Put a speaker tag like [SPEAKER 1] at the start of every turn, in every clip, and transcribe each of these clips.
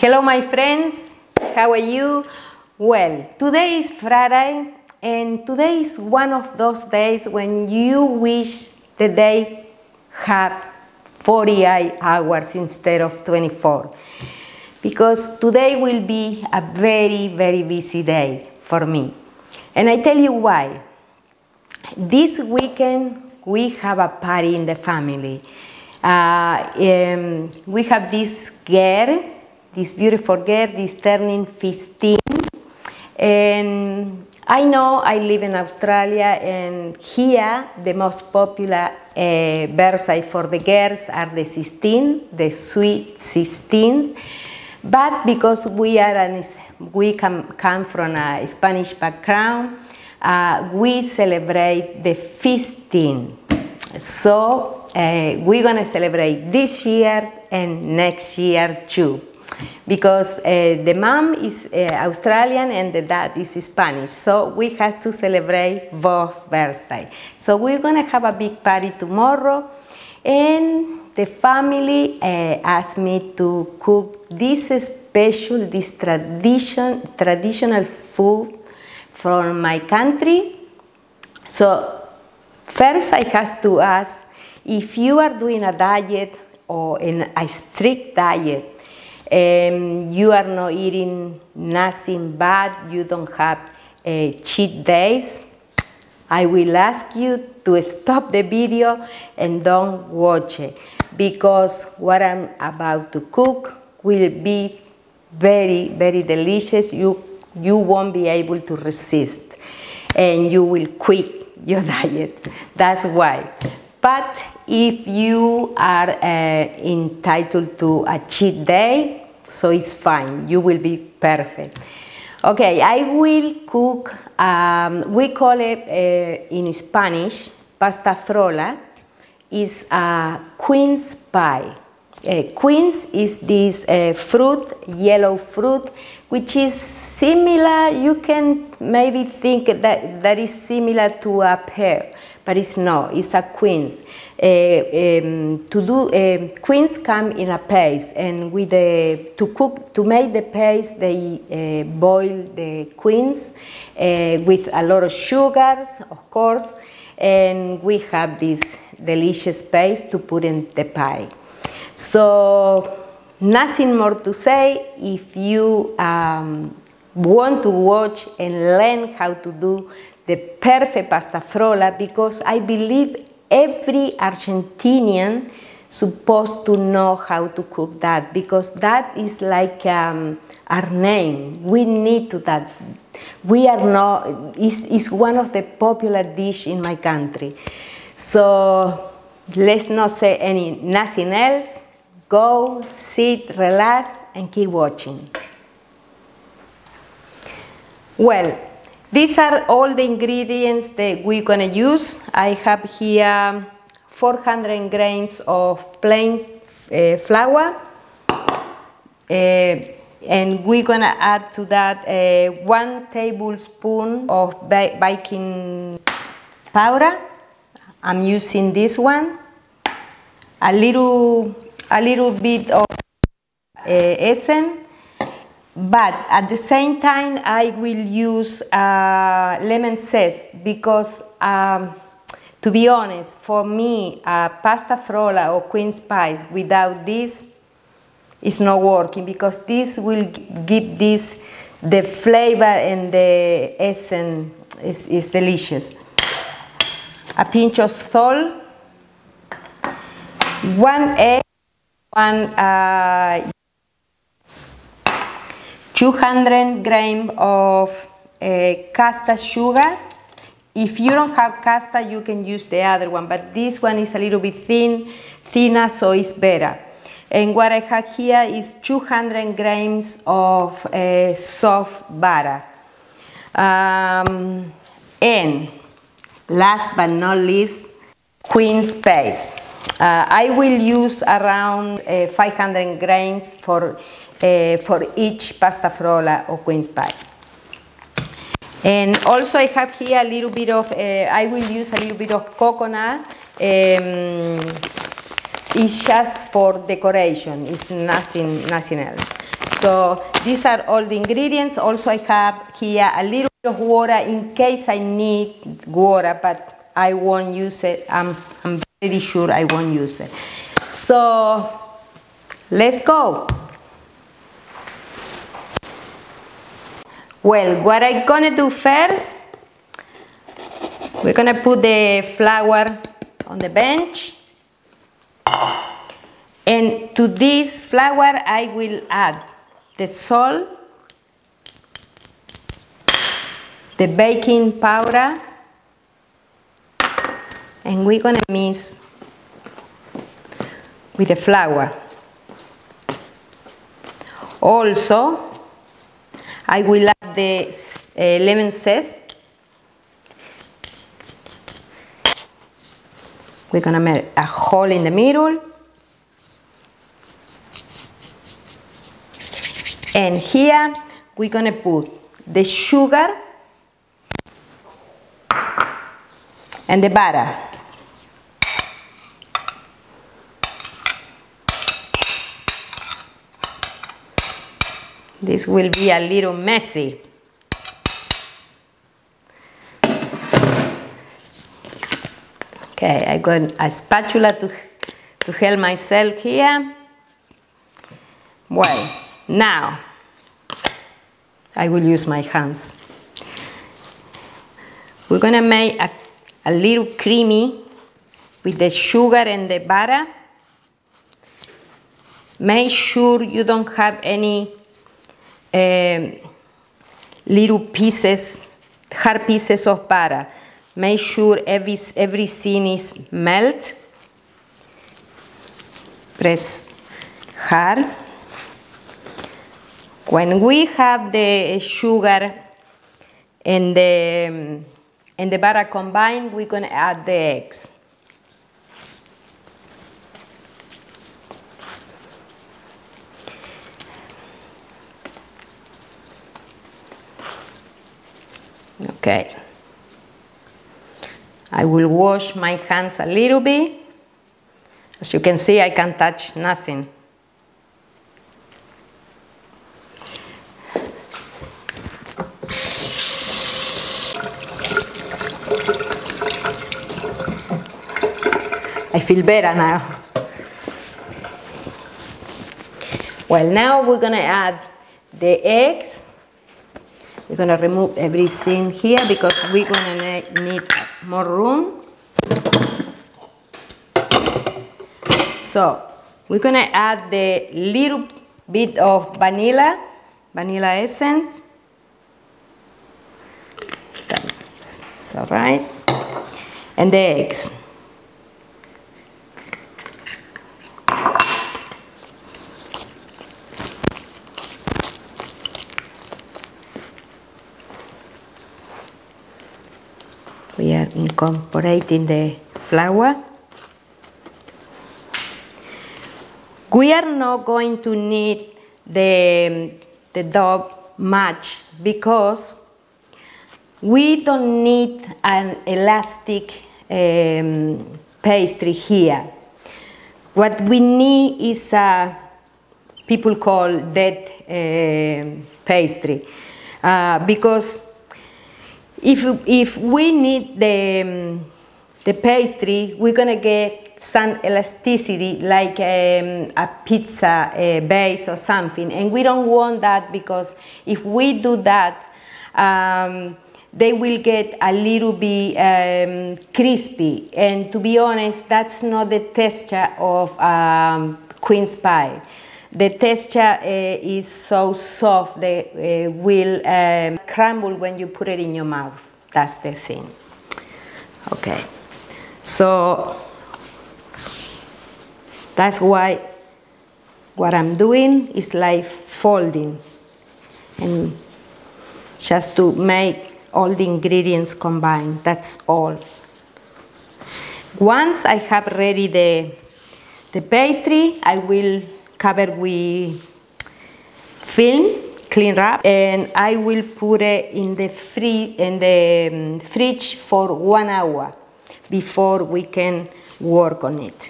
[SPEAKER 1] Hello my friends, how are you? Well, today is Friday and today is one of those days when you wish the day had 48 hours instead of 24. Because today will be a very, very busy day for me. And I tell you why. This weekend we have a party in the family. We have this girl, this beautiful girl, this turning 15. And I know I live in Australia, and here the most popular birthday for the girls are the 16, the sweet 16s. But because we come from a Spanish background, we celebrate the 15. So we're going to celebrate this year and next year too. Because the mom is Australian and the dad is Spanish. So we have to celebrate both birthdays. So we're going to have a big party tomorrow. And the family asked me to cook this special, this traditional food from my country. So first I have to ask, if you are doing a diet or in a strict diet, you are not eating nothing bad, you don't have cheat days, I will ask you to stop the video and don't watch it, because what I'm about to cook will be very, very delicious. You won't be able to resist and you will quit your diet. That's why. But if you are entitled to a cheat day, so it's fine, you will be perfect. Okay, I will cook, we call it in Spanish, pasta frolla. Is a quince pie. Quince is this fruit, yellow fruit, which is similar, you can maybe think that is similar to a pear, but it's not, it's a quince. Quince come in a paste, and with to make the paste, they boil the quince with a lot of sugars, of course, and we have this delicious paste to put in the pie. So nothing more to say. If you want to watch and learn how to do the perfect pasta frolla, because I believe every Argentinian supposed to know how to cook that, because that is like our name. We need to that. We are not, it's one of the popular dish in my country. So let's not say nothing else. Go, sit, relax, and keep watching. Well, these are all the ingredients that we're gonna use. I have here 400 grams of plain flour. And we're gonna add to that 1 tablespoon of baking powder. I'm using this one. A little bit of essence, but at the same time I will use lemon zest, because to be honest, for me, pasta frolla or quince pies without this is not working, because this will give this the flavor, and the essence is delicious. A pinch of salt, 1 egg, 200 grams of caster sugar. If you don't have caster, you can use the other one, but this one is a little bit thinner, so it's better. And what I have here is 200 grams of soft butter. And last but not least, quince paste. I will use around 500 grams for each pasta frolla or quince pie. And also I have here a little bit of, I will use a little bit of coconut. It's just for decoration, it's nothing else. So these are all the ingredients. Also I have here a little bit of water in case I need water, but I won't use it. I'm pretty sure I won't use it. So let's go. Well, what I'm gonna do first, we're gonna put the flour on the bench. And to this flour, I will add the salt, the baking powder, and we're gonna mix with the flour. Also, I will add the lemon zest. We're gonna make a hole in the middle. And here we're gonna put the sugar and the butter. This will be a little messy. Okay, I got a spatula to help myself here. Well, now I will use my hands. We're gonna make a little creamy with the sugar and the butter. Make sure you don't have any little pieces, hard pieces of butter. Make sure everything is melt. Press hard. When we have the sugar and the butter combined, we're gonna add the eggs. Okay. I will wash my hands a little bit. As you can see, I can't touch nothing. I feel better now. Well, now we're gonna add the eggs. We're gonna remove everything here because we're gonna need more room. So we're gonna add the little bit of vanilla essence. That's all right. And the eggs. We are incorporating the flour. We are not going to need the dough much because we don't need an elastic pastry here. What we need is a people call dead pastry because if we need the pastry, we're gonna get some elasticity like a pizza base or something, and we don't want that because if we do that, they will get a little bit crispy, and to be honest, that's not the texture of queen's pie. The texture is so soft that will crumble when you put it in your mouth. That's the thing. Okay, so that's why what I'm doing is like folding and just to make all the ingredients combined. That's all. Once I have ready the pastry, I will cover with film, cling wrap, and I will put it in the fridge for 1 hour before we can work on it.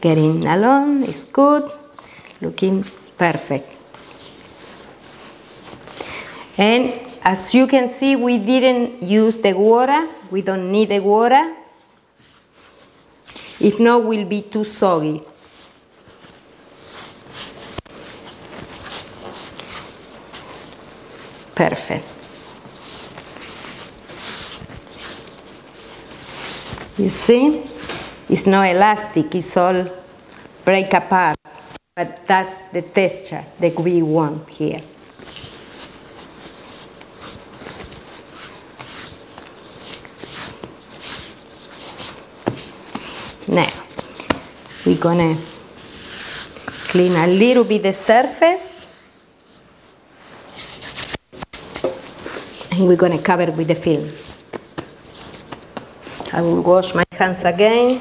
[SPEAKER 1] getting along, it's good, looking perfect. And as you can see, we didn't use the water, we don't need the water. If not, will be too soggy. Perfect. You see, it's not elastic, it's all break apart, but that's the texture that we want here. Now, we're gonna clean a little bit the surface, and we're gonna cover with the film. I will wash my hands again.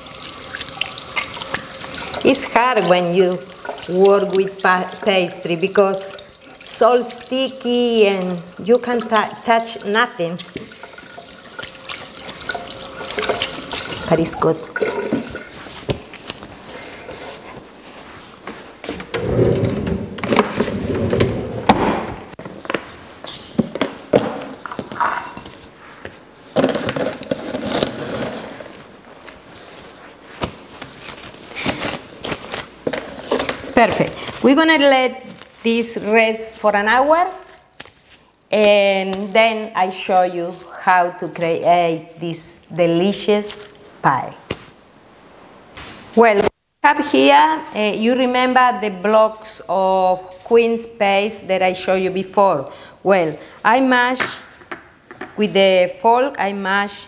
[SPEAKER 1] It's hard when you work with pastry because it's all sticky and you can touch nothing. But it's good. Perfect. We're gonna let this rest for an hour, and then I show you how to create this delicious pie. Well, we have here, you remember the blocks of quince paste that I showed you before. Well, I mash with the fork, I mash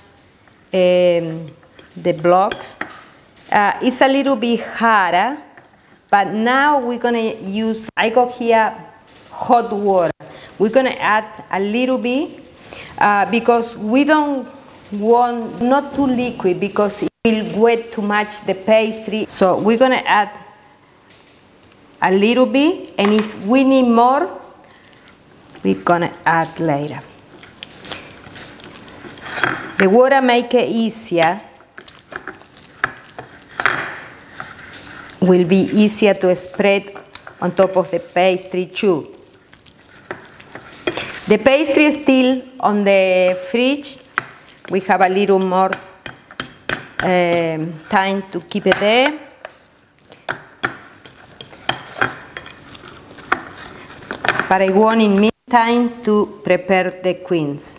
[SPEAKER 1] the blocks. It's a little bit harder, but now we're gonna use, I got here hot water. We're gonna add a little bit because we don't want, not too liquid because it will wet too much the pastry. So we're gonna add a little bit, and if we need more, we're gonna add later. The water make it easier. Will be easier to spread on top of the pastry too. The pastry is still on the fridge. We have a little more time to keep it there. But I want in meantime to prepare the quince.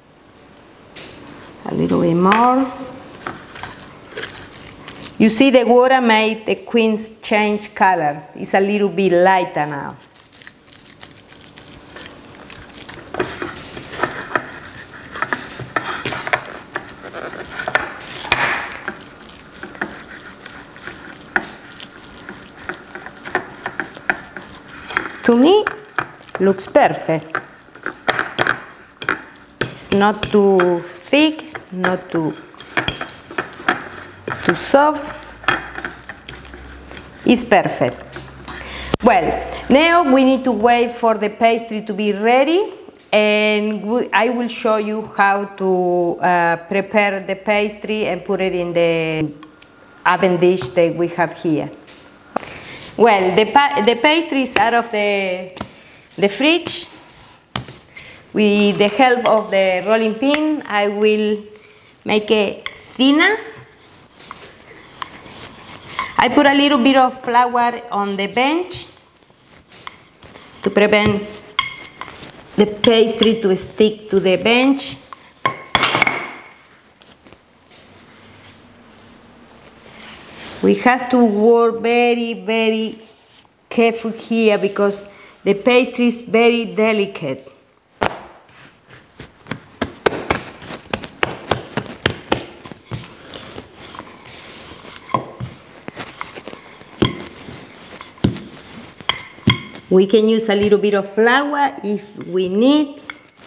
[SPEAKER 1] A little bit more. You see the water made the quince change color. It's a little bit lighter now. To me, looks perfect. It's not too thick, not too soft. It's perfect. Well, now we need to wait for the pastry to be ready, and I will show you how to prepare the pastry and put it in the oven dish that we have here. Well, the pastry is out of the fridge. With the help of the rolling pin, I will make it thinner. I put a little bit of flour on the bench to prevent the pastry to stick to the bench. We have to work very, very careful here because the pastry is very delicate. We can use a little bit of flour if we need.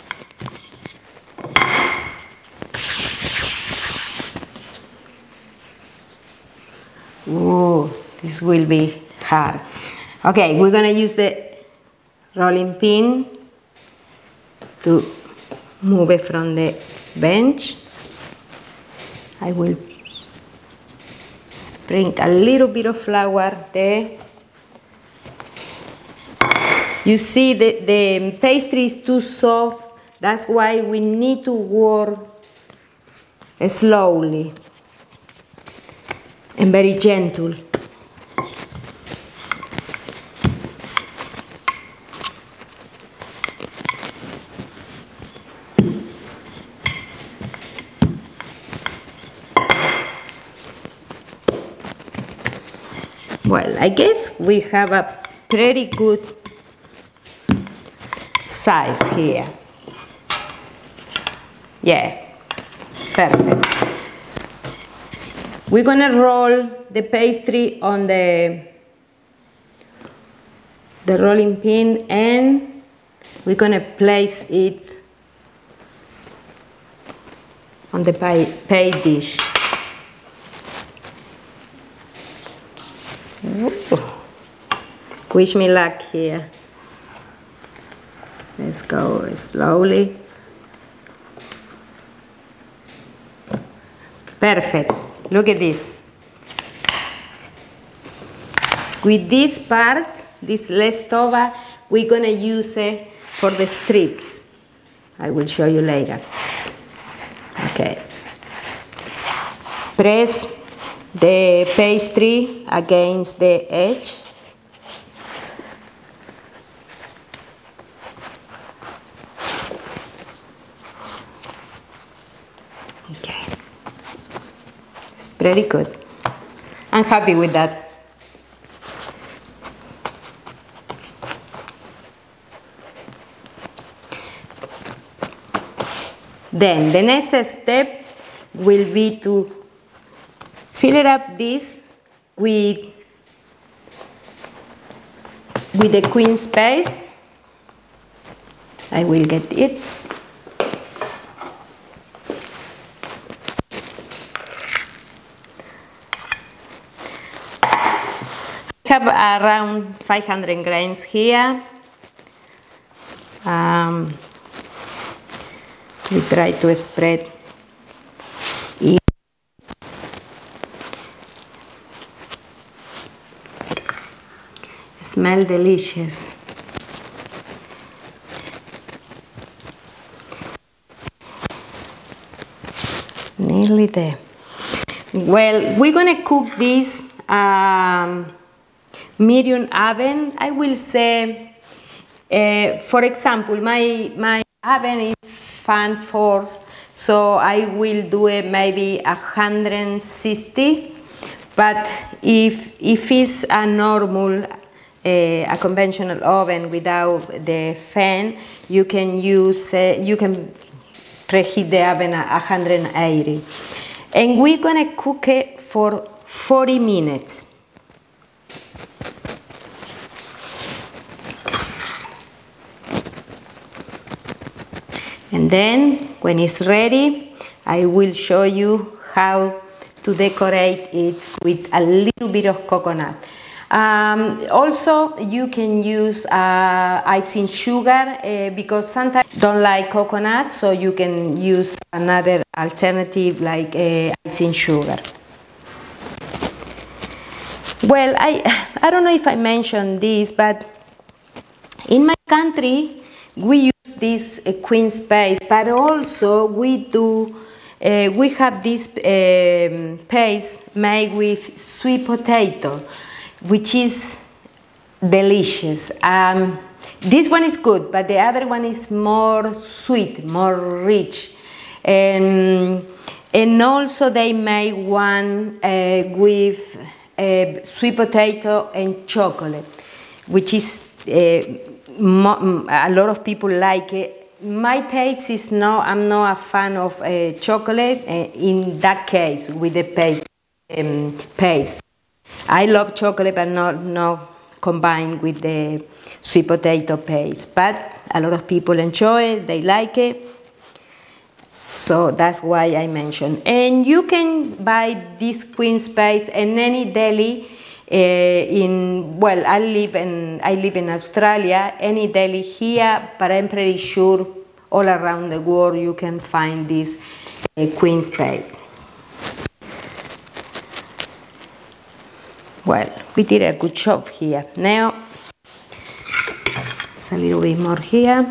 [SPEAKER 1] Ooh, this will be hard. Okay, we're gonna use the rolling pin to move it from the bench. I will spread Bring a little bit of flour there. You see the pastry is too soft, that's why we need to work slowly and very gentle. Well, I guess we have a pretty good size here. Yeah, perfect. We're gonna roll the pastry on the rolling pin, and we're gonna place it on the pie dish. Ooh. Wish me luck here. Let's go slowly. Perfect. Look at this. With this part, this leftover, we're gonna use it for the strips. I will show you later. Okay. Press the pastry against the edge. Okay. It's pretty good. I'm happy with that. Then the next step will be to fill up this with the queen space. I will get it. I have around 500 grams here. We try to spread it. Smell delicious. Nearly there. Well, we're gonna cook this medium oven. I will say, for example, my oven is fan force, so I will do it maybe 160. But if it's a normal, a conventional oven without the fan, you can use you can preheat the oven at 180. And we're gonna cook it for 40 minutes. And then, when it's ready, I will show you how to decorate it with a little bit of coconut. Also, you can use icing sugar because sometimes don't like coconut, so you can use another alternative like icing sugar. Well, I don't know if I mentioned this, but in my country, we use this queen space, but also we have this paste made with sweet potato, which is delicious. This one is good, but the other one is more sweet, more rich. And also they made one with sweet potato and chocolate, which is a lot of people like it. My taste is no, I'm not a fan of chocolate in that case with the paste. I love chocolate, but not combined with the sweet potato paste. But a lot of people enjoy it, they like it. So that's why I mentioned. And you can buy this queen space in any deli. Well, I live in Australia. Any deli here, but I'm pretty sure all around the world you can find this queen space. Well, we did a good job here. Now, there's a little bit more here.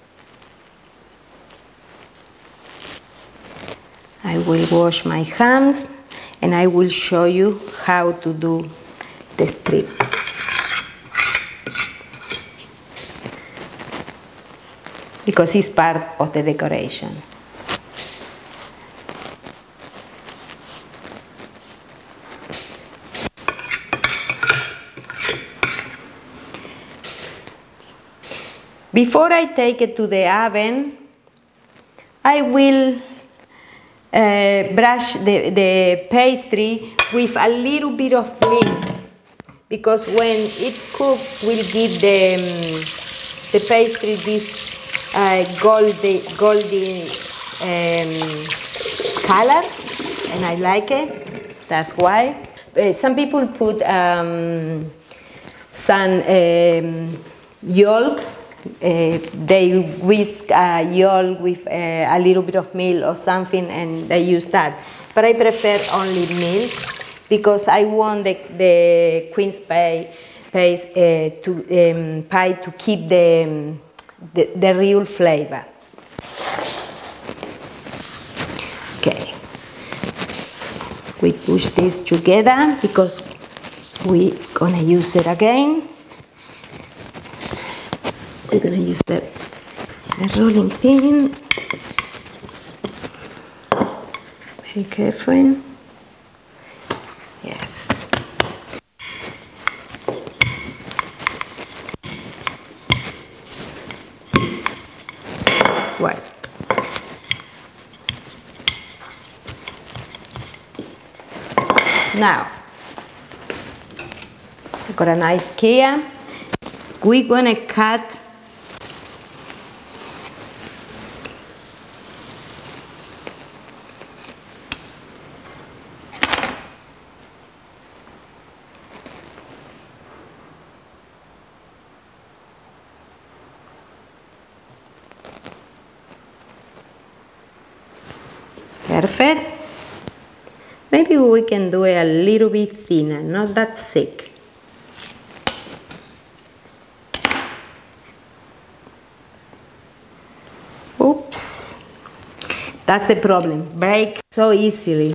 [SPEAKER 1] I will wash my hands and I will show you how to do the strips. Because it's part of the decoration. Before I take it to the oven, I will brush the pastry with a little bit of milk, because when it cooks, we'll give the pastry this golden color, and I like it. That's why. Some people put some yolk. They whisk yolk with a little bit of milk or something, and they use that. But I prefer only milk because I want the queen's pie to keep the real flavor. Okay, we push this together because we're gonna use it again. We're gonna use the rolling pin. Very careful. Yes. Well. Now, I've got a knife here. We're gonna cut perfect. Maybe we can do it a little bit thinner, not that thick. Oops, that's the problem. Break so easily.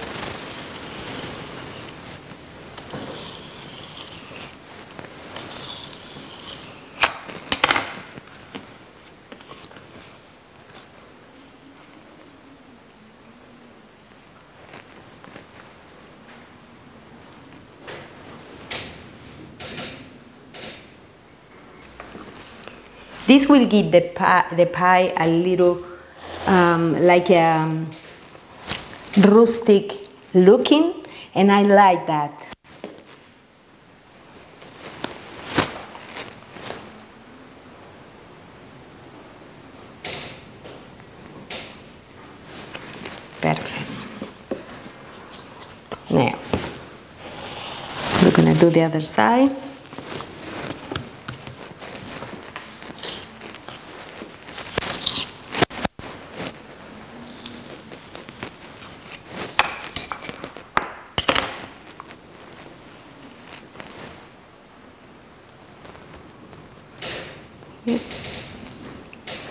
[SPEAKER 1] This will give the pie a little like rustic looking, and I like that. Perfect. Now, we're gonna do the other side. Yes.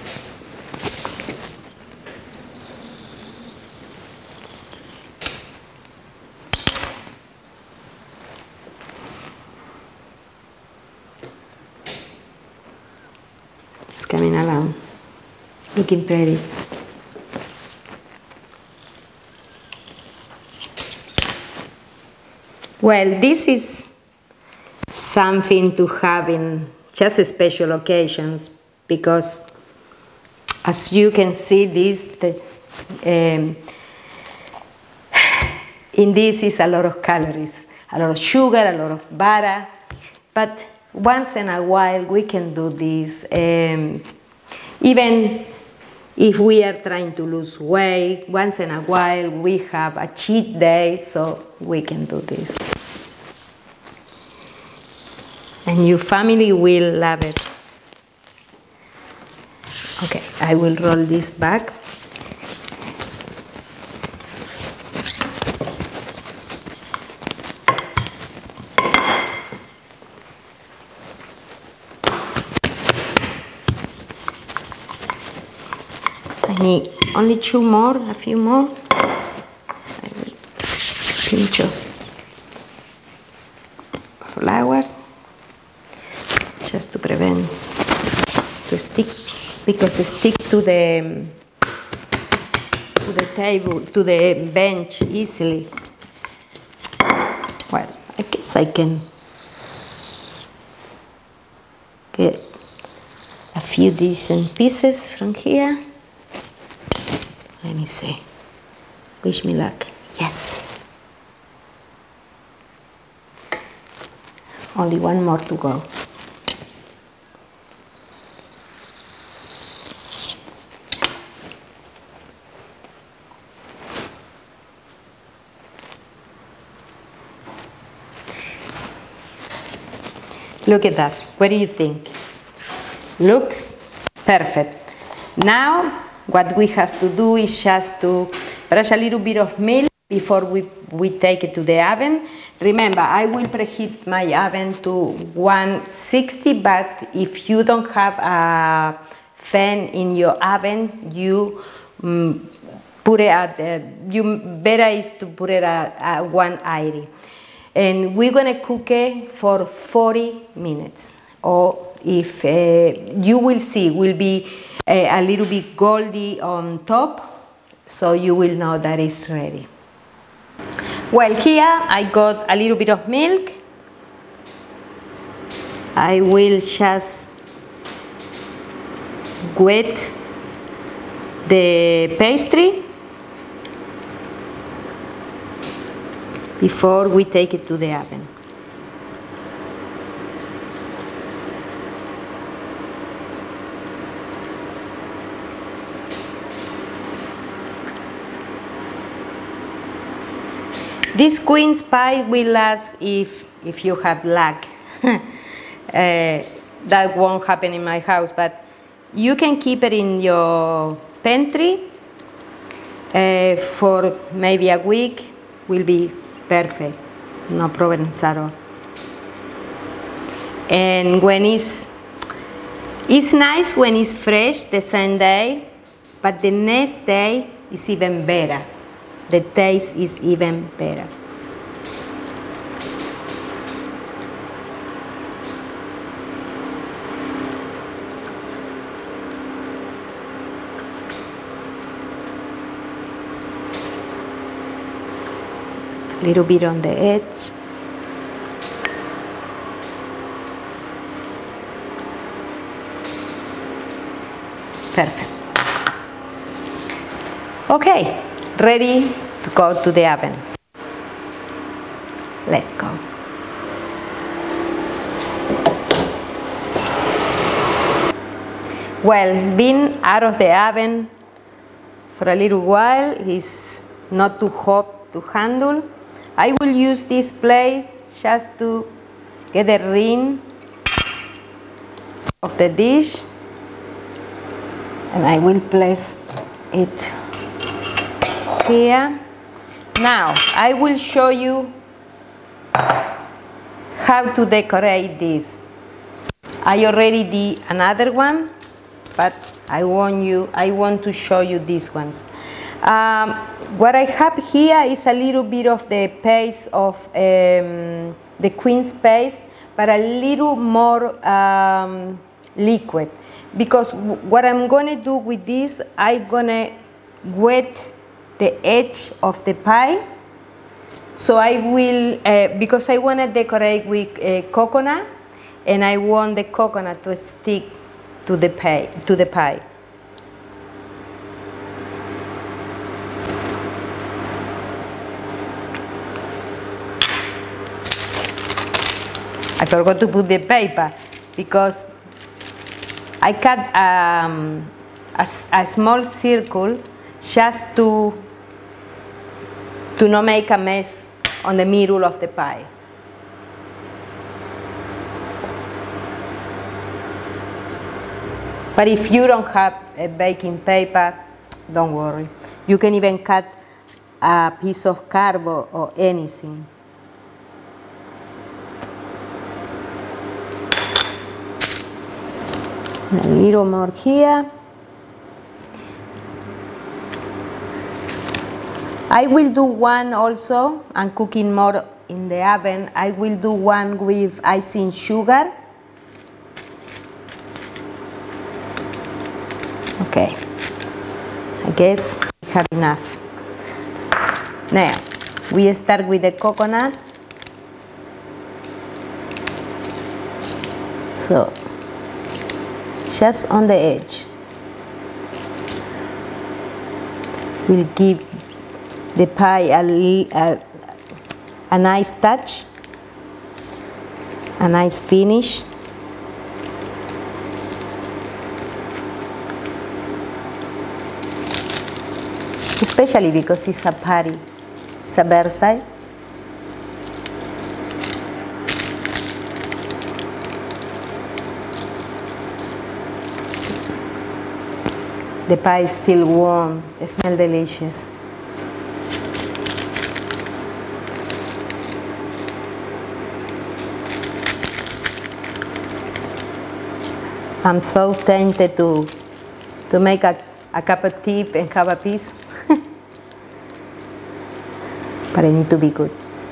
[SPEAKER 1] It's coming along, looking pretty. Well, this is something to have in just special occasions, because as you can see, in this is a lot of calories, a lot of sugar, a lot of butter, but once in a while we can do this. Even if we are trying to lose weight, once in a while we have a cheat day, so we can do this. And your family will love it. Okay, I will roll this back. need only two more, a few more. I will pinch of flour just to prevent to stick, because it stick to the table, to the bench easily. Well, I guess I can get a few decent pieces from here. Let me see. Wish me luck. Yes. Only one more to go. Look at that. What do you think? Looks perfect. Now, what we have to do is just to brush a little bit of milk before we take it to the oven. Remember, I will preheat my oven to 160, but if you don't have a fan in your oven, you put it at, better is to put it at 180. And we're gonna cook it for 40 minutes. Or if you will see, will be a little bit goldy on top, so you will know that it's ready. Well, here I got a little bit of milk. I will just wet the pastry before we take it to the oven. This queen's pie will last if you have luck. That won't happen in my house, but you can keep it in your pantry for maybe a week. Will be perfect, no problems at all. And when it's nice when it's fresh the same day, but the next day is even better. The taste is even better. A little bit on the edge. Perfect. Okay, ready to go to the oven. Let's go. Well, being out of the oven for a little while is not too hot to handle. I will use this plate just to get the ring of the dish, and I will place it here. Now, I will show you how to decorate this. I already did another one, but I want to show you these ones. What I have here is a little bit of the paste of the queen's paste, but a little more liquid, because what I'm going to do with this, I'm going to wet the edge of the pie. So I will, because I want to decorate with coconut, and I want the coconut to stick to the pie. I forgot to put the paper because I cut a small circle just to not make a mess on the middle of the pie. But if you don't have a baking paper, don't worry. You can even cut a piece of cardboard or anything. A little more here. I will do one also. I'm cooking more in the oven. I will do one with icing sugar. Okay, I guess we have enough. Now, we start with the coconut. So, just on the edge. We'll give the pie a nice touch, a nice finish. Especially because it's a party, it's a birthday. The pie is still warm, it smells delicious. I'm so tempted to make a cup of tea and have a piece, but I need to be good.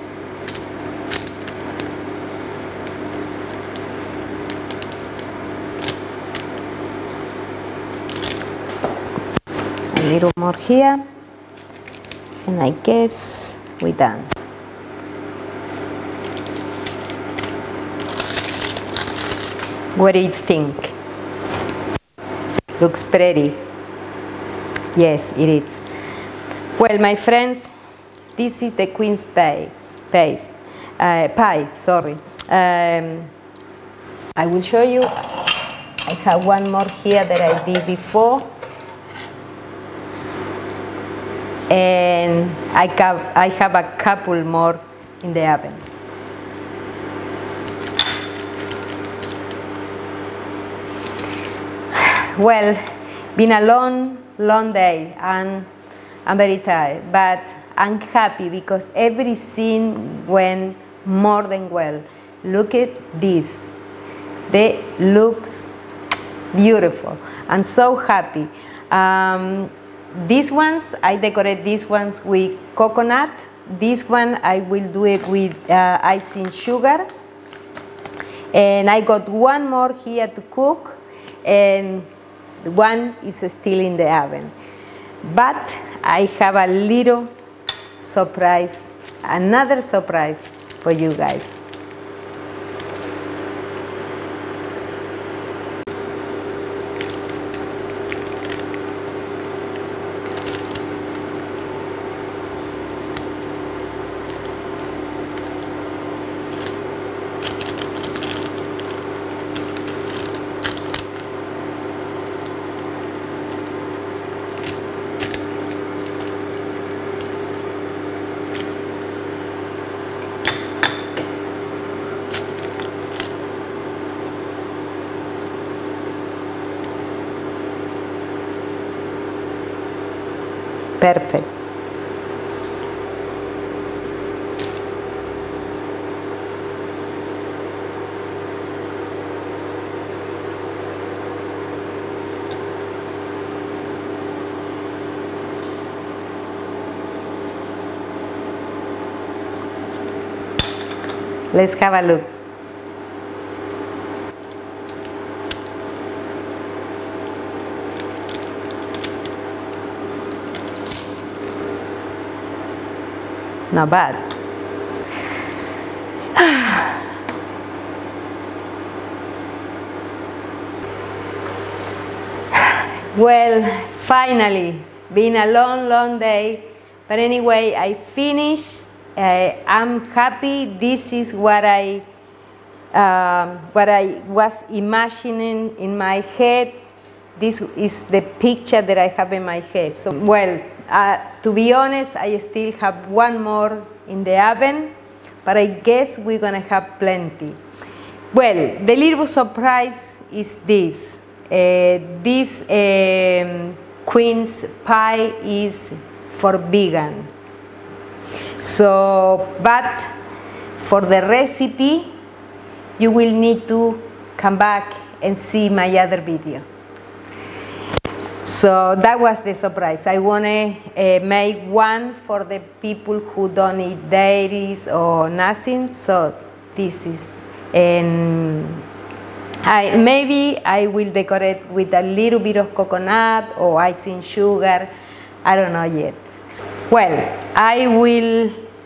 [SPEAKER 1] A little more here, and I guess we're done. What do you think? Looks pretty. Yes, it is. Well, my friends, this is the Queen's pie. Sorry. I will show you. I have one more here that I did before. And I have a couple more in the oven. Well, been a long day and I'm very tired, but I'm happy because everything went more than well. Look at this. They looks beautiful. I'm so happy. These ones, I decorate these ones with coconut. This one, I will do it with icing sugar. And I got one more here to cook, and one is still in the oven. But I have a little surprise, another surprise for you guys. Perfect. Let's have a look. Not bad. Well, finally, been a long day, but anyway, I finished. I'm happy. This is what I was imagining in my head. This is the picture that I have in my head. So, well, to be honest, I still have one more in the oven, but I guess we're gonna have plenty. Well, the little surprise is this. This Queen's pie is for vegan. So, but for the recipe, you will need to come back and see my other video. So that was the surprise. I want to make one for the people who don't eat dairies or nothing. So this is, and maybe I will decorate with a little bit of coconut or icing sugar. I don't know yet. Well, I will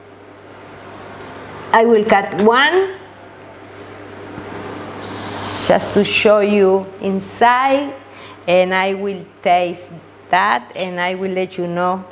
[SPEAKER 1] cut one just to show you inside, and I will taste that and I will let you know.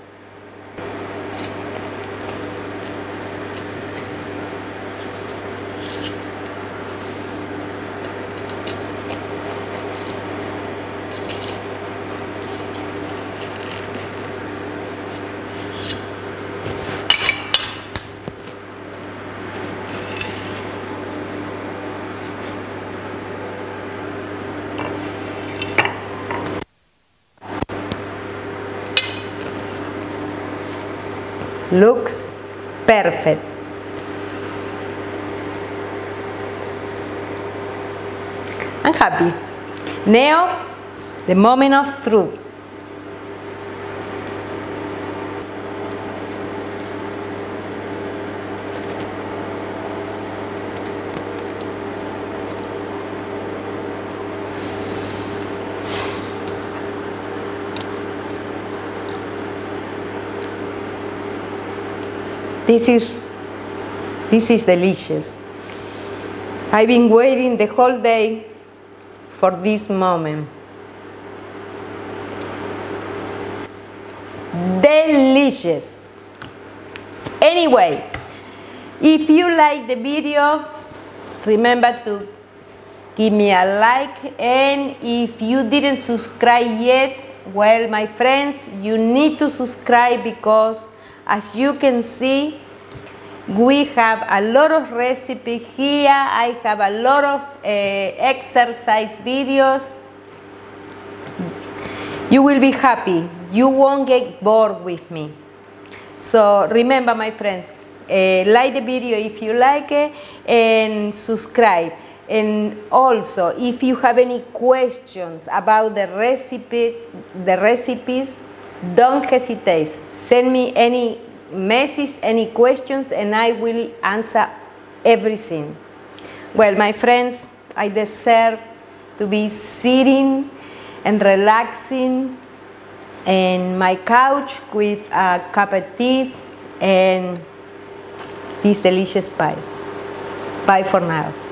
[SPEAKER 1] Looks perfect. I'm happy. Now, the moment of truth. This is delicious. I've been waiting the whole day for this moment. Delicious. Anyway, if you like the video, remember to give me a like, and if you didn't subscribe yet, well, my friends, you need to subscribe, because as you can see, we have a lot of recipes here. I have a lot of exercise videos. You will be happy. You won't get bored with me. So remember, my friends, like the video if you like it, and subscribe. And also, if you have any questions about the recipes, don't hesitate. Send me any message, any questions, and I will answer everything. Well, my friends, I deserve to be sitting and relaxing in my couch with a cup of tea and this delicious pie. Bye for now.